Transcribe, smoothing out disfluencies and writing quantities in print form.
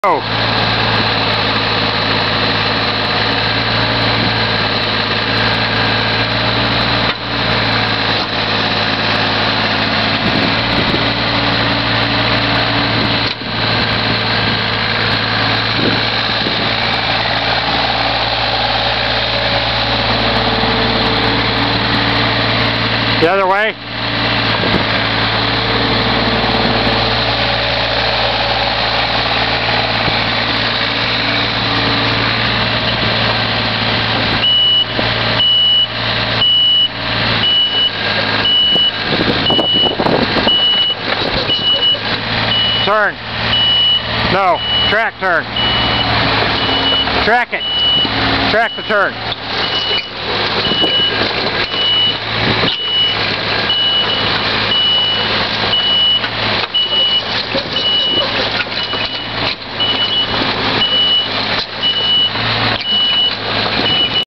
Go. The other way. Turn. No. Track turn. Track it. Track the turn.